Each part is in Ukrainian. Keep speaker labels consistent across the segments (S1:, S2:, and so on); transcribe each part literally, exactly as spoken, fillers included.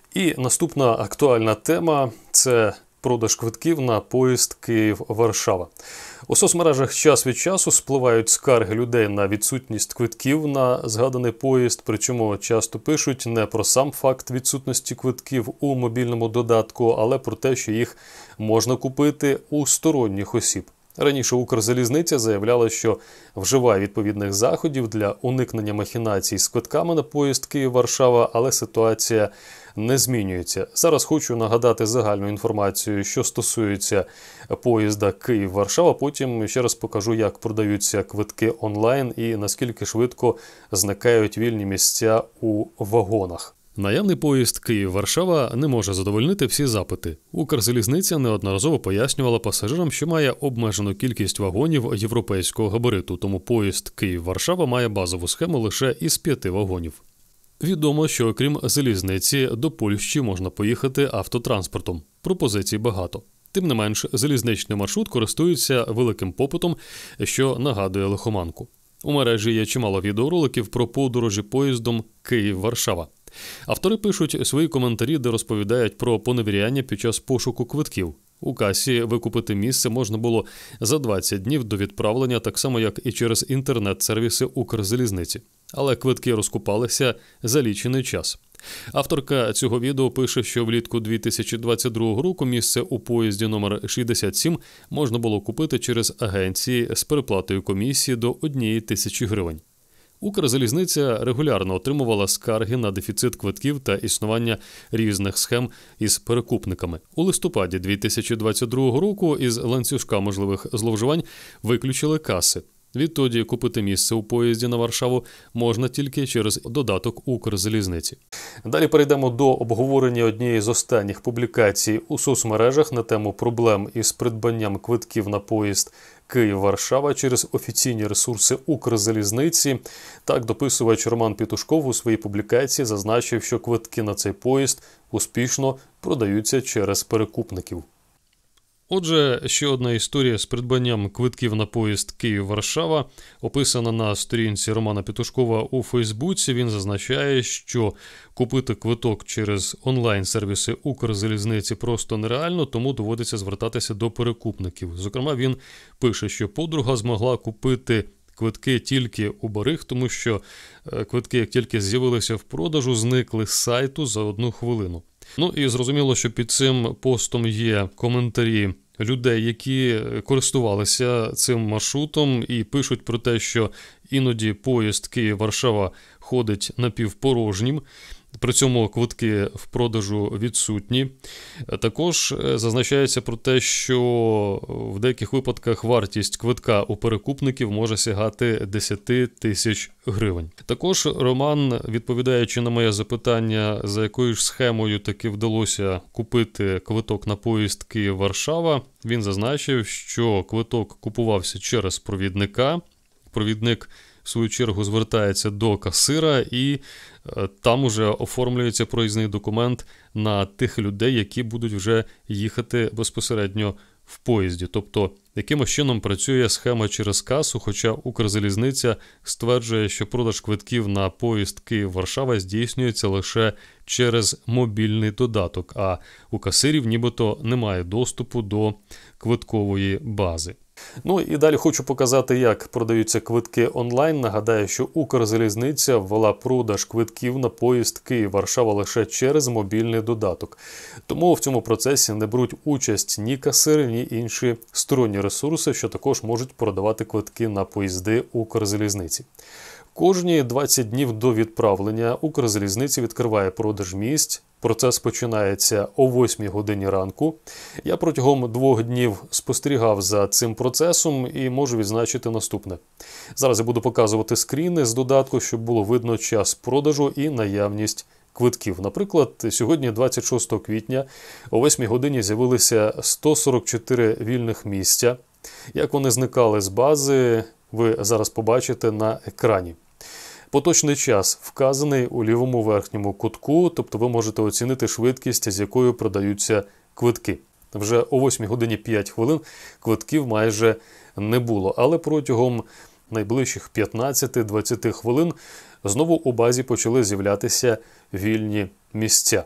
S1: І наступна актуальна тема – це продаж квитків на поїзд Київ-Варшава. У соцмережах час від часу спливають скарги людей на відсутність квитків на згаданий поїзд, причому часто пишуть не про сам факт відсутності квитків у мобільному додатку, але про те, що їх можна купити у сторонніх осіб. Раніше Укрзалізниця заявляла, що вживає відповідних заходів для уникнення махінацій з квитками на поїзд Київ-Варшава, але ситуація не змінюється. Зараз хочу нагадати загальну інформацію, що стосується поїзда Київ-Варшава, потім ще раз покажу, як продаються квитки онлайн і наскільки швидко зникають вільні місця у вагонах. Наявний поїзд Київ-Варшава не може задовольнити всі запити. Укрзалізниця неодноразово пояснювала пасажирам, що має обмежену кількість вагонів європейського габариту, тому поїзд Київ-Варшава має базову схему лише із п'яти вагонів. Відомо, що окрім залізниці, до Польщі можна поїхати автотранспортом. Пропозицій багато. Тим не менш, залізничний маршрут користується великим попитом, що нагадує лихоманку. У мережі є чимало відеороликів про подорожі поїздом Київ-Варшава. Автори пишуть свої коментарі, де розповідають про поневіряння під час пошуку квитків. У касі викупити місце можна було за двадцять днів до відправлення, так само як і через інтернет-сервіси Укрзалізниці. Але квитки розкупалися за лічений час. Авторка цього відео пише, що влітку дві тисячі двадцять другого року місце у поїзді номер шістдесят сім можна було купити через агенції з переплатою комісії до однієї тисячі гривень. Укрзалізниця регулярно отримувала скарги на дефіцит квитків та існування різних схем із перекупниками. У листопаді дві тисячі двадцять другого року із ланцюжка можливих зловживань виключили каси. Відтоді купити місце у поїзді на Варшаву можна тільки через додаток Укрзалізниці. Далі перейдемо до обговорення однієї з останніх публікацій у соцмережах на тему проблем із придбанням квитків на поїзд Київ-Варшава через офіційні ресурси Укрзалізниці. Так, дописувач Роман Петушков у своїй публікації зазначив, що квитки на цей поїзд успішно продаються через перекупників. Отже, ще одна історія з придбанням квитків на поїзд Київ-Варшава описана на сторінці Романа Петушкова у Фейсбуці. Він зазначає, що купити квиток через онлайн-сервіси Укрзалізниці просто нереально, тому доводиться звертатися до перекупників. Зокрема, він пише, що подруга змогла купити квитки тільки у бариг, тому що квитки, як тільки з'явилися в продажу, зникли з сайту за одну хвилину. Ну і зрозуміло, що під цим постом є коментарі людей, які користувалися цим маршрутом і пишуть про те, що іноді поїзд Київ-Варшава ходить напівпорожнім. При цьому квитки в продажу відсутні. Також зазначається про те, що в деяких випадках вартість квитка у перекупників може сягати десять тисяч гривень. Також Роман, відповідаючи на моє запитання, за якою ж схемою таки вдалося купити квиток на поїзд Київ-Варшава, він зазначив, що квиток купувався через провідника. Провідник в свою чергу звертається до касира і там уже оформлюється проїзний документ на тих людей, які будуть вже їхати безпосередньо в поїзді. Тобто, якимось чином працює схема через касу, хоча Укрзалізниця стверджує, що продаж квитків на поїзд Київ-Варшава здійснюється лише через мобільний додаток, а у касирів нібито немає доступу до квиткової бази. Ну і далі хочу показати, як продаються квитки онлайн. Нагадаю, що Укрзалізниця ввела продаж квитків на поїзд Київ-Варшава лише через мобільний додаток. Тому в цьому процесі не беруть участь ні касири, ні інші сторонні ресурси, що також можуть продавати квитки на поїзди Укрзалізниці. Кожні двадцять днів до відправлення Укрзалізниці відкриває продаж місць. Процес починається о восьмій годині ранку. Я протягом двох днів спостерігав за цим процесом і можу відзначити наступне. Зараз я буду показувати скріни з додатку, щоб було видно час продажу і наявність квитків. Наприклад, сьогодні, двадцять шостого квітня, о восьмій годині з'явилися сто сорок чотири вільних місця. Як вони зникали з бази, ви зараз побачите на екрані. Поточний час вказаний у лівому верхньому кутку, тобто ви можете оцінити швидкість, з якою продаються квитки. Вже о восьмій годині п'ять хвилин квитків майже не було, але протягом найближчих п'ятнадцяти-двадцяти хвилин знову у базі почали з'являтися вільні місця.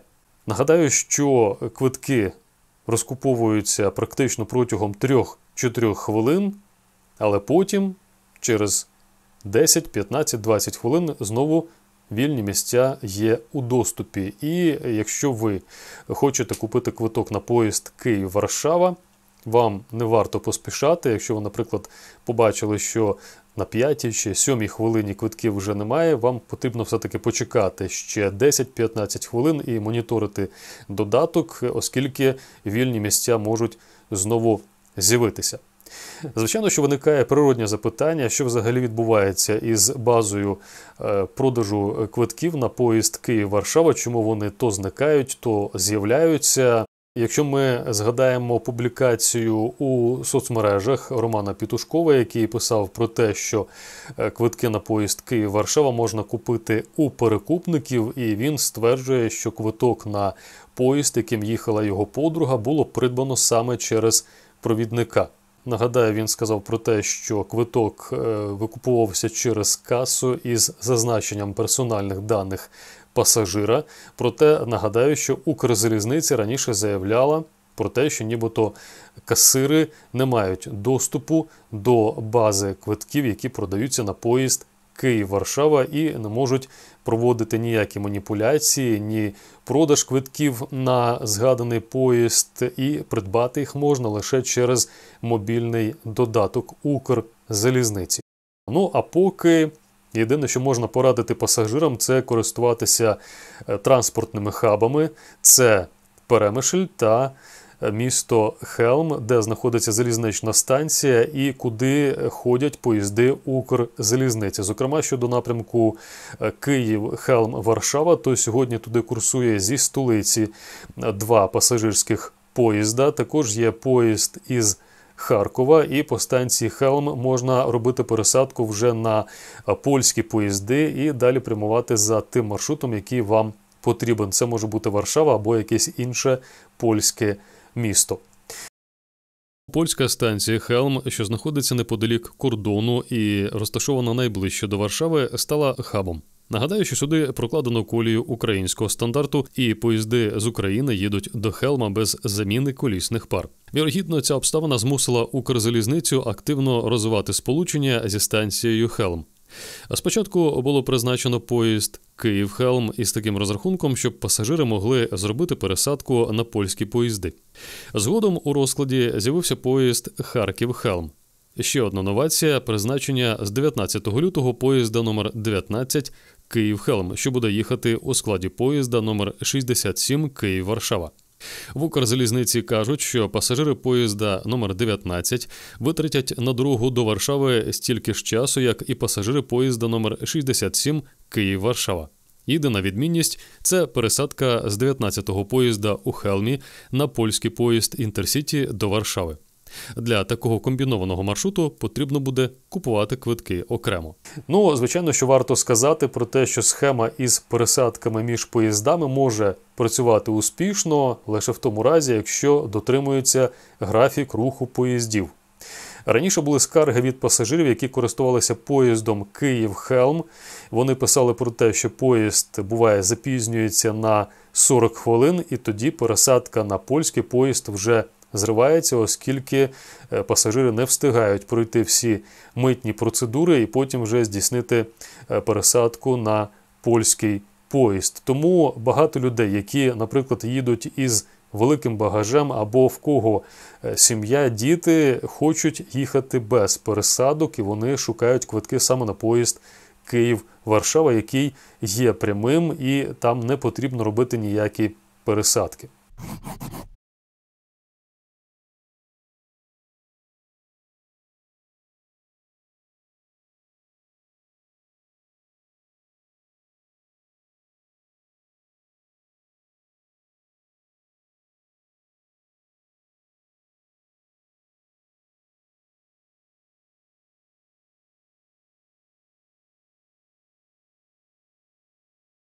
S1: Нагадаю, що квитки розкуповуються практично протягом трьох-чотирьох хвилин, але потім, через десять, п'ятнадцять, двадцять хвилин, знову вільні місця є у доступі. І якщо ви хочете купити квиток на поїзд Київ-Варшава, вам не варто поспішати. Якщо ви, наприклад, побачили, що на п'ятій чи сьомій хвилині квитків вже немає, вам потрібно все-таки почекати ще десять-п'ятнадцять хвилин і моніторити додаток, оскільки вільні місця можуть знову з'явитися. Звичайно, що виникає природне запитання, що взагалі відбувається із базою продажу квитків на поїзд Київ-Варшава, чому вони то зникають, то з'являються. Якщо ми згадаємо публікацію у соцмережах Романа Петушкова, який писав про те, що квитки на поїзд Київ-Варшава можна купити у перекупників, і він стверджує, що квиток на поїзд, яким їхала його подруга, було придбано саме через провідника. Нагадаю, він сказав про те, що квиток викуповувався через касу із зазначенням персональних даних пасажира. Проте нагадаю, що Укрзалізниця раніше заявляла про те, що нібито касири не мають доступу до бази квитків, які продаються на поїзд Київ-Варшава, і не можуть проводити ніякі маніпуляції, ні продаж квитків на згаданий поїзд, і придбати їх можна лише через мобільний додаток Укрзалізниці. Ну, а поки єдине, що можна порадити пасажирам, це користуватися транспортними хабами. Це Перемишль та місто Хелм, де знаходиться залізнична станція і куди ходять поїзди Укрзалізниці. Зокрема, щодо напрямку Київ-Хелм-Варшава, то сьогодні туди курсує зі столиці два пасажирських поїзда. Також є поїзд із Харкова, і по станції Хелм можна робити пересадку вже на польські поїзди і далі прямувати за тим маршрутом, який вам потрібен. Це може бути Варшава або якесь інше польське місто. Польська станція Хелм, що знаходиться неподалік кордону і розташована найближче до Варшави, стала хабом. Нагадаю, що сюди прокладено колію українського стандарту, і поїзди з України їдуть до Хелма без заміни колісних пар. Вірогідно, ця обставина змусила Укрзалізницю активно розвивати сполучення зі станцією Хелм. А спочатку було призначено поїзд Київ-Хелм із таким розрахунком, щоб пасажири могли зробити пересадку на польські поїзди. Згодом у розкладі з'явився поїзд Харків-Хелм. Ще одна новація – призначення з дев'ятнадцятого лютого поїзда номер дев'ятнадцять Київ-Хелм, що буде їхати у складі поїзда номер шістдесят сім Київ-Варшава. В Укрзалізниці кажуть, що пасажири поїзда номер дев'ятнадцять витратять на дорогу до Варшави стільки ж часу, як і пасажири поїзда номер шістдесят сім Київ-Варшава. Єдина відмінність – це пересадка з дев'ятнадцятого поїзда у Хелмі на польський поїзд Інтерсіті до Варшави. Для такого комбінованого маршруту потрібно буде купувати квитки окремо. Ну, звичайно, що варто сказати про те, що схема із пересадками між поїздами може працювати успішно лише в тому разі, якщо дотримується графік руху поїздів. Раніше були скарги від пасажирів, які користувалися поїздом Київ-Хелм. Вони писали про те, що поїзд, буває, запізнюється на сорок хвилин, і тоді пересадка на польський поїзд вже зривається, оскільки пасажири не встигають пройти всі митні процедури і потім вже здійснити пересадку на польський поїзд. Тому багато людей, які, наприклад, їдуть із великим багажем або в кого сім'я, діти, хочуть їхати без пересадок, і вони шукають квитки саме на поїзд Київ-Варшава, який є прямим, і там не потрібно робити ніякі пересадки.